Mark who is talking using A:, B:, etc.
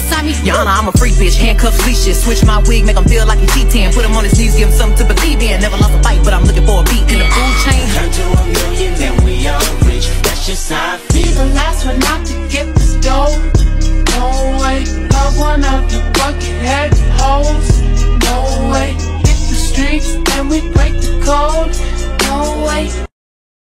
A: beside me.
B: Your Honor, I'm a freak bitch, handcuffs, leashes. Switch my wig, make him feel like he cheating. Put him on his knees, give him something to believe in. Never lost a fight, but I'm looking for a beat in the food chain.
C: Turn to $1 million, then we all rich. That's just how I feel.
D: Be the last one out to get this dough. Don't wait, love one of you bucket head hoes.